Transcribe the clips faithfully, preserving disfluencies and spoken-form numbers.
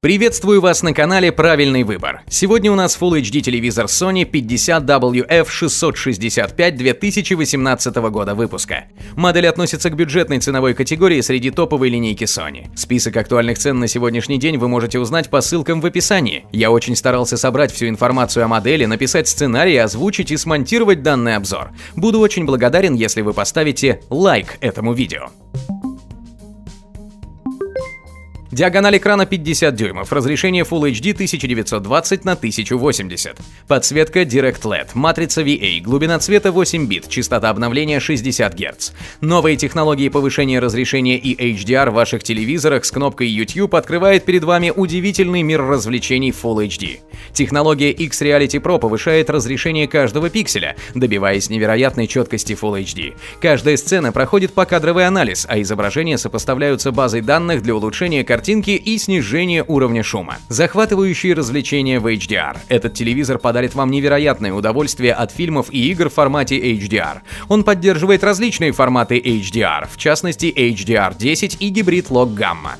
Приветствую вас на канале «Правильный выбор». Сегодня у нас Full эйч ди телевизор Sony пятьдесят дабл ю эф шестьсот шестьдесят пять две тысячи восемнадцатого года выпуска. Модель относится к бюджетной ценовой категории среди топовой линейки Sony. Список актуальных цен на сегодняшний день вы можете узнать по ссылкам в описании. Я очень старался собрать всю информацию о модели, написать сценарий, озвучить и смонтировать данный обзор. Буду очень благодарен, если вы поставите лайк этому видео. Диагональ экрана пятьдесят дюймов, разрешение Full эйч ди тысяча девятьсот двадцать на тысячу восемьдесят. Подсветка Direct эл и ди, матрица ви эй, глубина цвета восемь бит, частота обновления шестьдесят герц. Новые технологии повышения разрешения и эйч ди ар в ваших телевизорах с кнопкой YouTube открывает перед вами удивительный мир развлечений Full эйч ди. Технология X-Reality Pro повышает разрешение каждого пикселя, добиваясь невероятной четкости Full эйч ди. Каждая сцена проходит покадровый анализ, а изображения сопоставляются базой данных для улучшения картинки и снижение уровня шума. Захватывающие развлечения в эйч ди ар. Этот телевизор подарит вам невероятное удовольствие от фильмов и игр в формате эйч ди ар. Он поддерживает различные форматы эйч ди ар, в частности эйч ди ар десять и гибрид лог гамма.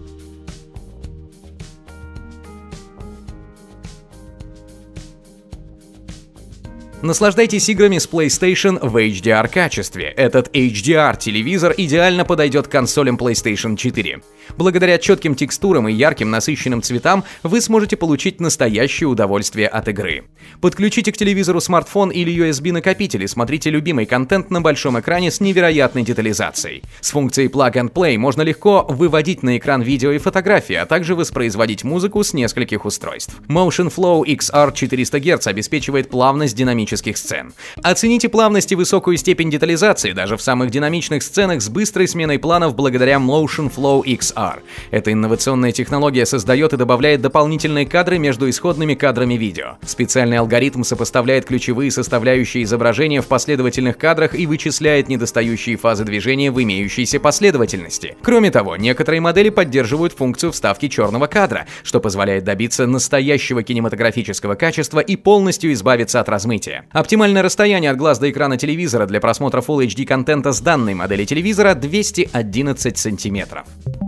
Наслаждайтесь играми с PlayStation в эйч ди ар качестве. Этот эйч ди ар телевизор идеально подойдет к консолям PlayStation четыре. Благодаря четким текстурам и ярким насыщенным цветам вы сможете получить настоящее удовольствие от игры. Подключите к телевизору смартфон или ю эс би-накопитель и смотрите любимый контент на большом экране с невероятной детализацией. С функцией Plug and Play можно легко выводить на экран видео и фотографии, а также воспроизводить музыку с нескольких устройств. Motion Flow икс ар четыреста герц обеспечивает плавность динамических сцен. Оцените плавность и высокую степень детализации даже в самых динамичных сценах с быстрой сменой планов благодаря Motion Flow икс ар. Эта инновационная технология создает и добавляет дополнительные кадры между исходными кадрами видео. Специальный алгоритм сопоставляет ключевые составляющие изображения в последовательных кадрах и вычисляет недостающие фазы движения в имеющейся последовательности. Кроме того, некоторые модели поддерживают функцию вставки черного кадра, что позволяет добиться настоящего кинематографического качества и полностью избавиться от размытия. Оптимальное расстояние от глаз до экрана телевизора для просмотра Full эйч ди контента с данной модели телевизора двести одиннадцать сантиметров.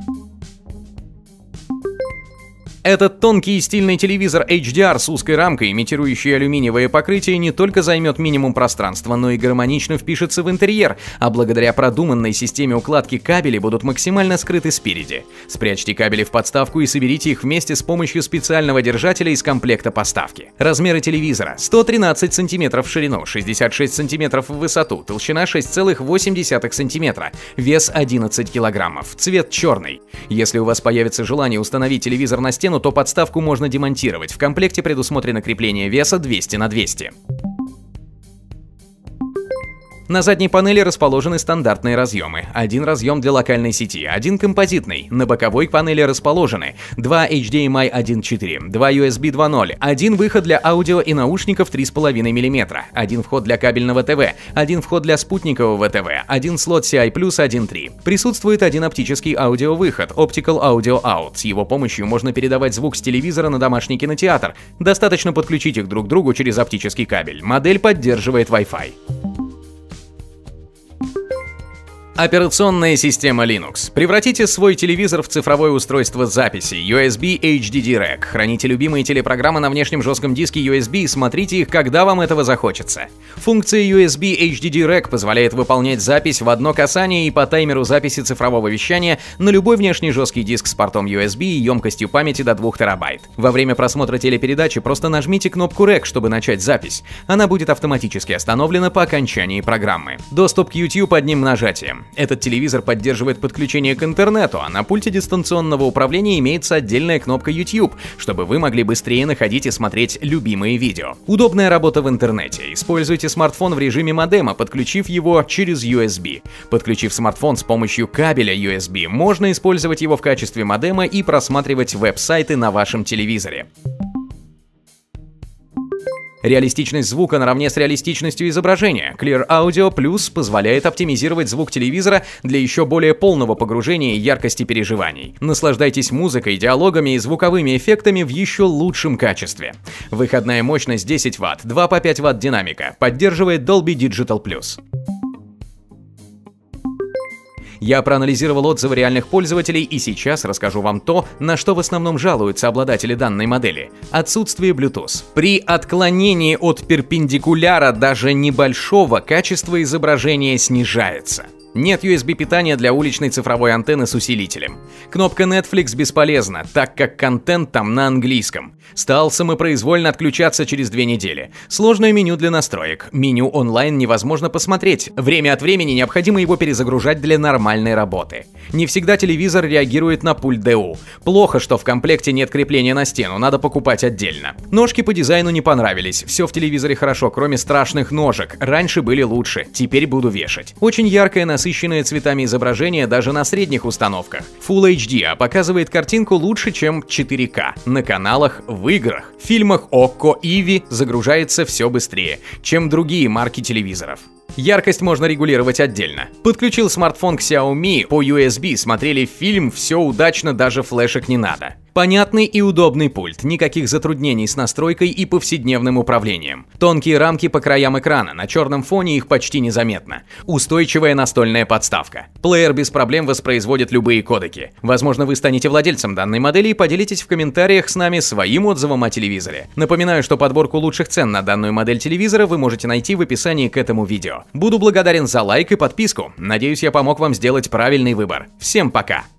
Этот тонкий и стильный телевизор эйч ди ар с узкой рамкой, имитирующий алюминиевое покрытие, не только займет минимум пространства, но и гармонично впишется в интерьер, а благодаря продуманной системе укладки кабели будут максимально скрыты спереди. Спрячьте кабели в подставку и соберите их вместе с помощью специального держателя из комплекта поставки. Размеры телевизора: сто тринадцать сантиметров в ширину, шестьдесят шесть сантиметров в высоту, толщина шесть целых восемь десятых сантиметра, вес одиннадцать килограммов, цвет черный. Если у вас появится желание установить телевизор на стену, то подставку можно демонтировать. В комплекте предусмотрено крепление веса двести на двести. На задней панели расположены стандартные разъемы. Один разъем для локальной сети, один композитный. На боковой панели расположены два эйч ди эм ай один точка четыре, два ю эс би два ноль, один выход для аудио и наушников три с половиной миллиметра, один вход для кабельного ТВ, один вход для спутникового ТВ, один слот си ай плюс один точка три. Присутствует один оптический аудиовыход, Optical Audio Out. С его помощью можно передавать звук с телевизора на домашний кинотеатр. Достаточно подключить их друг к другу через оптический кабель. Модель поддерживает Wi-Fi. Операционная система Linux. Превратите свой телевизор в цифровое устройство записи ю эс би эйч ди ди рек. Храните любимые телепрограммы на внешнем жестком диске ю эс би и смотрите их, когда вам этого захочется. Функция ю эс би эйч ди ди рек позволяет выполнять запись в одно касание и по таймеру записи цифрового вещания на любой внешний жесткий диск с портом ю эс би и емкостью памяти до двух терабайт. Во время просмотра телепередачи просто нажмите кнопку рек, чтобы начать запись. Она будет автоматически остановлена по окончании программы. Доступ к YouTube одним нажатием. Этот телевизор поддерживает подключение к интернету, а на пульте дистанционного управления имеется отдельная кнопка YouTube, чтобы вы могли быстрее находить и смотреть любимые видео. Удобная работа в интернете. Используйте смартфон в режиме модема, подключив его через ю эс би. Подключив смартфон с помощью кабеля ю эс би, можно использовать его в качестве модема и просматривать веб-сайты на вашем телевизоре. Реалистичность звука наравне с реалистичностью изображения. Clear Audio Plus позволяет оптимизировать звук телевизора для еще более полного погружения и яркости переживаний. Наслаждайтесь музыкой, диалогами и звуковыми эффектами в еще лучшем качестве. Выходная мощность десять ватт, два по пять ватт динамика, поддерживает Dolby Digital Plus. Я проанализировал отзывы реальных пользователей и сейчас расскажу вам то, на что в основном жалуются обладатели данной модели – отсутствие Bluetooth. При отклонении от перпендикуляра даже небольшого качество изображения снижается. Нет ю эс би питания для уличной цифровой антенны с усилителем. Кнопка Netflix бесполезна, так как контент там на английском. Стал самопроизвольно отключаться через две недели. Сложное меню для настроек. Меню онлайн невозможно посмотреть. Время от времени необходимо его перезагружать для нормальной работы. Не всегда телевизор реагирует на пульт ди ю. Плохо, что в комплекте нет крепления на стену, надо покупать отдельно. Ножки по дизайну не понравились. Все в телевизоре хорошо, кроме страшных ножек. Раньше были лучше, теперь буду вешать. Очень яркое, насыщенное цветами изображение даже на средних установках. Full эйч ди показывает картинку лучше, чем четыре ка. На каналах, в играх, в фильмах окко, Иви загружается все быстрее, чем другие марки телевизоров. Яркость можно регулировать отдельно. Подключил смартфон к Xiaomi по ю эс би, смотрели фильм, все удачно, даже флешек не надо. Понятный и удобный пульт, никаких затруднений с настройкой и повседневным управлением. Тонкие рамки по краям экрана, на черном фоне их почти незаметно. Устойчивая настольная подставка. Плеер без проблем воспроизводит любые кодеки. Возможно, вы станете владельцем данной модели и поделитесь в комментариях с нами своим отзывом о телевизоре. Напоминаю, что подборку лучших цен на данную модель телевизора вы можете найти в описании к этому видео. Буду благодарен за лайк и подписку. Надеюсь, я помог вам сделать правильный выбор. Всем пока!